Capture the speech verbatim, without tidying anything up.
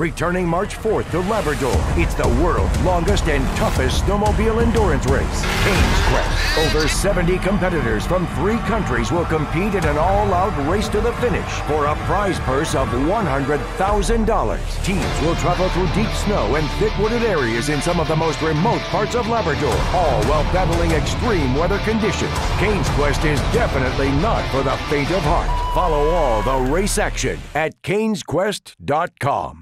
Returning March fourth to Labrador, it's the world's longest and toughest snowmobile endurance race, Cane's Quest. Over seventy competitors from three countries will compete in an all-out race to the finish for a prize purse of one hundred thousand dollars. Teams will travel through deep snow and thick wooded areas in some of the most remote parts of Labrador, all while battling extreme weather conditions. Cane's Quest is definitely not for the faint of heart. Follow all the race action at canes quest dot com.